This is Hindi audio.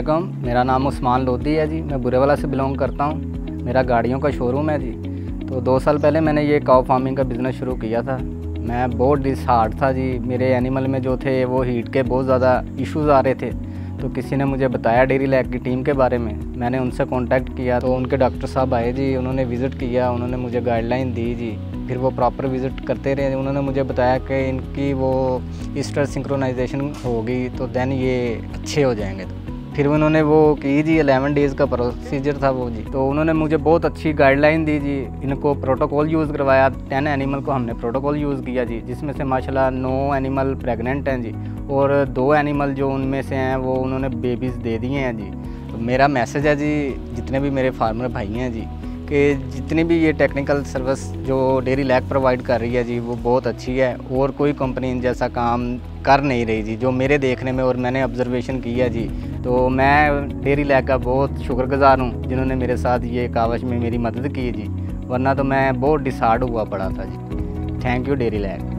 अस्सलामुअलैकुम, मेरा नाम उस्मान लोधी है जी। मैं बुरेवाला से बिलोंग करता हूँ। मेरा गाड़ियों का शोरूम है जी। तो 2 साल पहले मैंने ये काऊ फार्मिंग का बिज़नेस शुरू किया था। मैं बहुत डिसहार्ट था जी। मेरे एनिमल में जो थे वो हीट के बहुत ज़्यादा इश्यूज़ आ रहे थे। तो किसी ने मुझे बताया डेयरी लैब की टीम के बारे में। मैंने उनसे कांटेक्ट किया तो उनके डॉक्टर साहब आए जी। उन्होंने विज़िट किया, उन्होंने मुझे गाइडलाइन दी जी। फिर वो प्रॉपर विज़िट करते रहे। उन्होंने मुझे बताया कि इनकी वो ईस्टर सिंक्रोनाइजेशन होगी तो देन ये अच्छे हो जाएंगे। फिर उन्होंने वो की जी, 11 डेज़ का प्रोसीजर था वो जी। तो उन्होंने मुझे बहुत अच्छी गाइडलाइन दी जी। इनको प्रोटोकॉल यूज़ करवाया। 10 एनिमल को हमने प्रोटोकॉल यूज़ किया जी, जिसमें से माशाल्लाह 9 एनिमल प्रेग्नेंट हैं जी, और 2 एनिमल जो उनमें से हैं वो उन्होंने बेबीज़ दे दिए हैं जी। तो मेरा मैसेज है जी जितने भी मेरे फार्मर भाई हैं जी, कि जितनी भी ये टेक्निकल सर्विस जो डेयरी लैब प्रोवाइड कर रही है जी वो बहुत अच्छी है, और कोई कंपनी जैसा काम कर नहीं रही जी, जो मेरे देखने में और मैंने ऑब्जर्वेशन किया जी। तो मैं डेयरी लैब का बहुत शुक्रगुज़ार हूँ जिन्होंने मेरे साथ ये कावश में मेरी मदद की जी, वरना तो मैं बहुत डिसहार्ट हुआ पड़ा था जी। Thank you dairy lab.